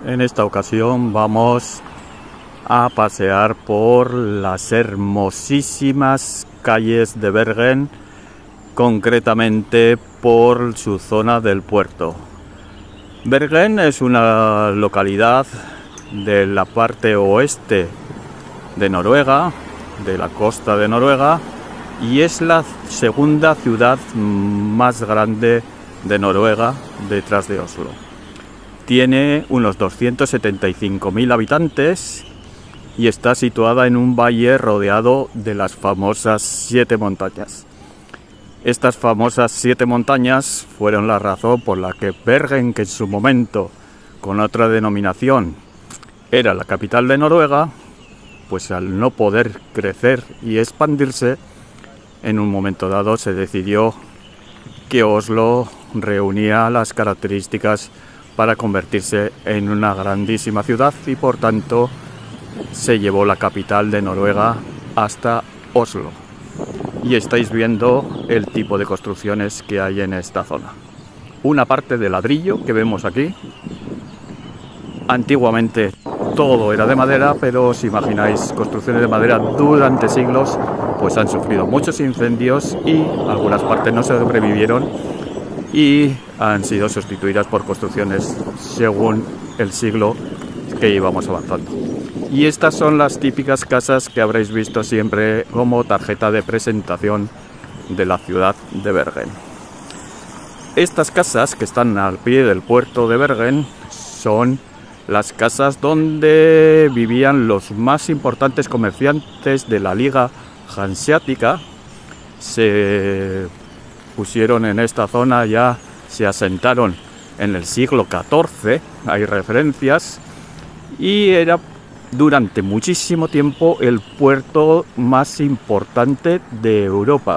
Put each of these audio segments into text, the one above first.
En esta ocasión vamos a pasear por las hermosísimas calles de Bergen, concretamente por su zona del puerto. Bergen es una localidad de la parte oeste de Noruega, de la costa de Noruega, y es la segunda ciudad más grande de Noruega detrás de Oslo. Tiene unos 275.000 habitantes y está situada en un valle rodeado de las famosas 7 montañas. Estas famosas 7 montañas fueron la razón por la que Bergen, que en su momento con otra denominación era la capital de Noruega, pues al no poder crecer y expandirse, en un momento dado se decidió que Oslo reunía las características para convertirse en una grandísima ciudad y por tanto se llevó la capital de Noruega hasta Oslo. Y estáis viendo el tipo de construcciones que hay en esta zona. Una parte de ladrillo que vemos aquí. Antiguamente todo era de madera, pero os imagináis, construcciones de madera durante siglos pues han sufrido muchos incendios y algunas partes no sobrevivieron y han sido sustituidas por construcciones según el siglo que íbamos avanzando. Y estas son las típicas casas que habréis visto siempre como tarjeta de presentación de la ciudad de Bergen. Estas casas que están al pie del puerto de Bergen son las casas donde vivían los más importantes comerciantes de la Liga Hanseática. Se pusieron en esta zona, ya se asentaron en el siglo XIV, hay referencias, y era durante muchísimo tiempo el puerto más importante de Europa.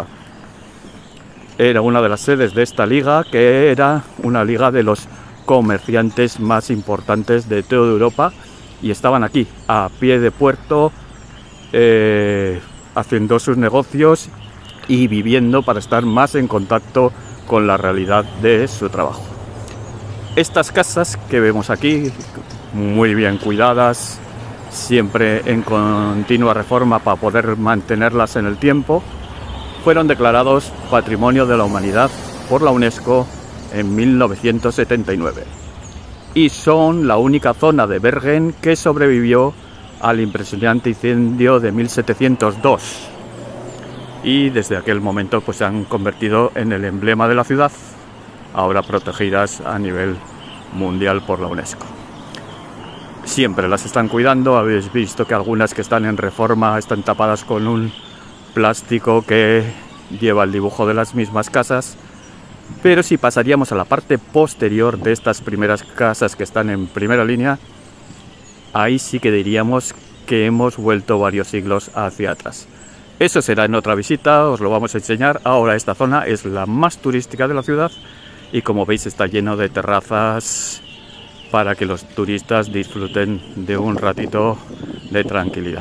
Era una de las sedes de esta liga, que era una liga de los comerciantes más importantes de toda Europa, y estaban aquí, a pie de puerto, haciendo sus negocios y viviendo para estar más en contacto con la realidad de su trabajo. Estas casas que vemos aquí, muy bien cuidadas, siempre en continua reforma para poder mantenerlas en el tiempo, fueron declarados Patrimonio de la Humanidad por la UNESCO en 1979 y son la única zona de Bergen que sobrevivió al impresionante incendio de 1702 y desde aquel momento pues se han convertido en el emblema de la ciudad, ahora protegidas a nivel mundial por la UNESCO. Siempre las están cuidando, habéis visto que algunas que están en reforma están tapadas con un plástico que lleva el dibujo de las mismas casas, pero si pasaríamos a la parte posterior de estas primeras casas que están en primera línea, ahí sí que diríamos que hemos vuelto varios siglos hacia atrás. Eso será en otra visita, os lo vamos a enseñar. Ahora esta zona es la más turística de la ciudad y como veis está lleno de terrazas para que los turistas disfruten de un ratito de tranquilidad.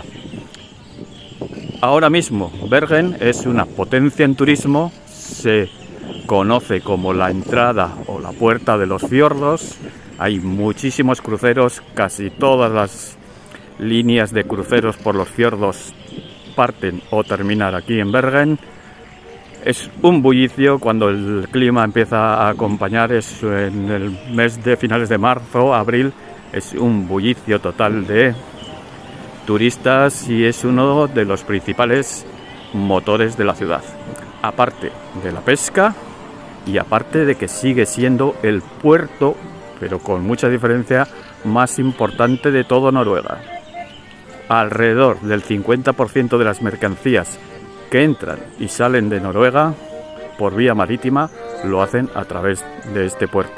Ahora mismo Bergen es una potencia en turismo, se conoce como la entrada o la puerta de los fiordos, hay muchísimos cruceros, casi todas las líneas de cruceros por los fiordos parten o terminan aquí en Bergen. Es un bullicio cuando el clima empieza a acompañar, es en el mes de finales de marzo, abril, es un bullicio total de turistas y es uno de los principales motores de la ciudad. Aparte de la pesca y aparte de que sigue siendo el puerto, pero con mucha diferencia, más importante de toda Noruega. Alrededor del 50% de las mercancías que entran y salen de Noruega por vía marítima lo hacen a través de este puerto.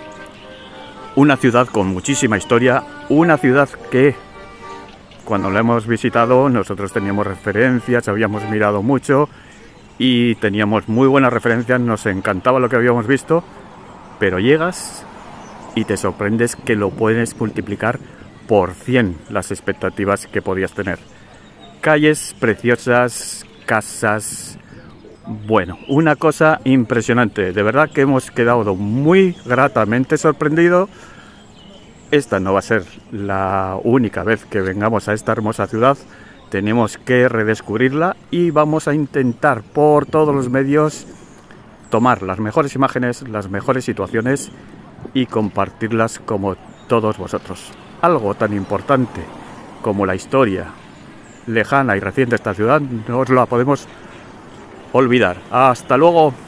Una ciudad con muchísima historia, una ciudad que cuando la hemos visitado nosotros teníamos referencias, habíamos mirado mucho y teníamos muy buenas referencias, nos encantaba lo que habíamos visto, pero llegas y te sorprendes que lo puedes multiplicar por 100 las expectativas que podías tener. Calles preciosas, casas, bueno, una cosa impresionante. De verdad que hemos quedado muy gratamente sorprendidos esta no va a ser la única vez que vengamos a esta hermosa ciudad. Tenemos que redescubrirla y vamos a intentar por todos los medios tomar las mejores imágenes, las mejores situaciones y compartirlas como todos vosotros. Algo tan importante como la historia lejana y reciente de esta ciudad no os la podemos olvidar. ¡Hasta luego!